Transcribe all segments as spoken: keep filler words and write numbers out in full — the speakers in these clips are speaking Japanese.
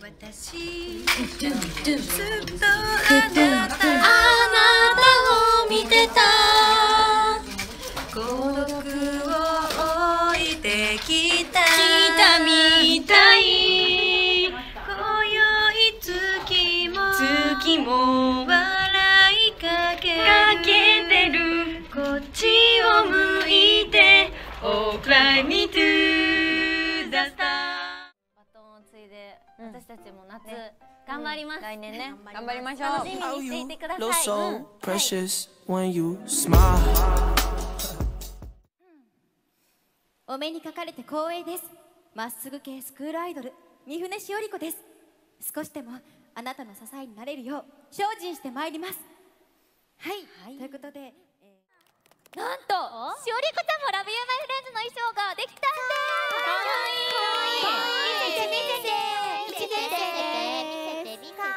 私ずっとあなたあなたを見てた孤独を置いてきたみたい今宵月も月も笑いかけかけてるこっちを向いて Oh fly me to the star バトンを継いで私たちも夏頑張ります。来年ね頑張りましょう。 楽しみにしていてください。 So precious when you smile。 お目にかかれて光栄です。まっすぐ系スクールアイドル三船しおり子です。少しでもあなたの支えになれるよう精進してまいります。はい、はい、ということで、えー、なんとしおり子ちゃんもラブユーマイフレンズの衣装ができたんです。かわいい。見せて見せて見せて見せて見せてか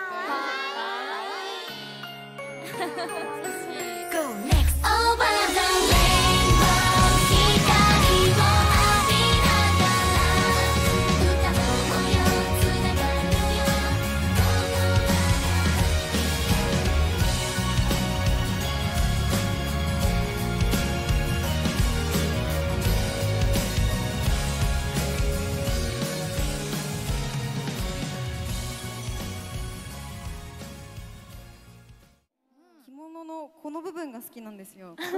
わいい。 この部分が好きなんですよ。 これ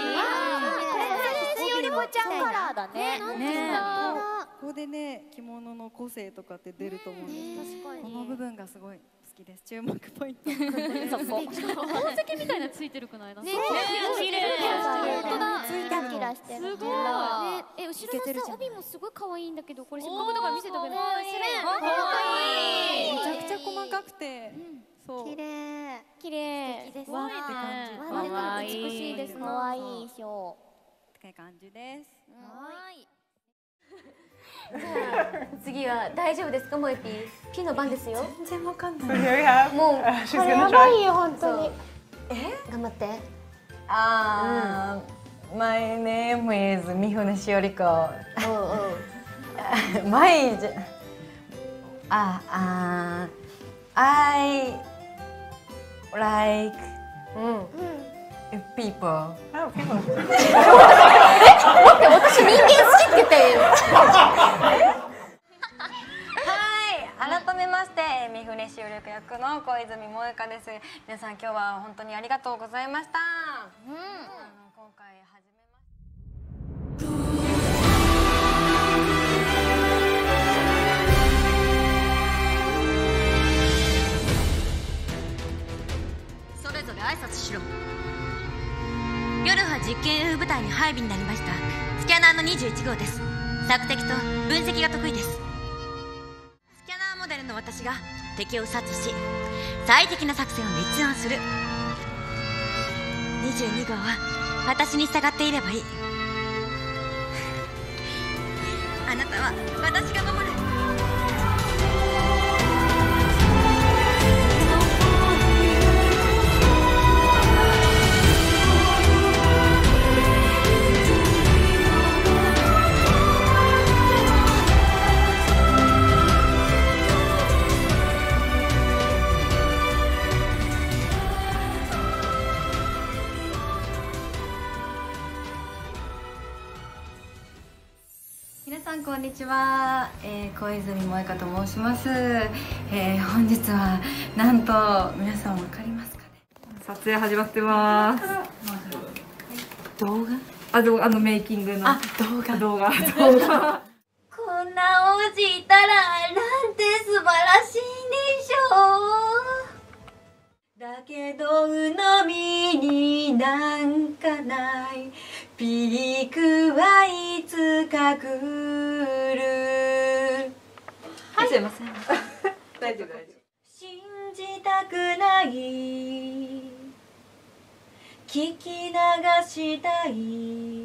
しおり子ちゃんカラーだね。 ここでね、着物の個性とかって出ると思うんです。この部分がすごい好きです。注目ポイント。 そこ。宝石みたいなついてるくない？ね、綺麗。本当だ。ついてる。キラしてる。すごい。え、後ろのさ帯もすごい可愛いんだけど、これせっかくだから見せてあげる。 めちゃくちゃ細かくて。 綺麗、綺麗です。わって感じ。 可愛い。 美しいです。可愛い衣装。 って感じです。 はい。次は大丈夫ですか、もえぴー。ピの番ですよ。 全然わかんない。 もうこれやばいよ本当に。え？頑張って。 ああ、My name is 三船しおり子。うんうん。My じゃ、ああ、I like people。 待って、私人間好きって言ったよ。 はい、改めまして三船しおり子役の小泉萌香です。皆さん今日は本当にありがとうございました。うん、あの今回始めまそれぞれ挨拶しろ。夜は実験 エフ 部隊に配備になりましたスキャナーのにじゅういち号です。索敵と分析が得意です。スキャナーモデルの私が敵を察知し最適な作戦を立案する。にじゅうに号は私に従っていればいい。あなたは私が守る。 皆さんこんにちは、えー、小泉萌香と申します。えー、本日はなんと皆さんわかりますかね。 撮影始まってます。 動画？ あ、動画、あのメイキングの。 あ、動画動画動画。 こんなお家いたらなんて素晴らしいでしょう。だけど鵜呑みになんかない。ピリクはいつか来る。 はい、すいません。 大丈夫大丈夫。 信じたくない聞き流したい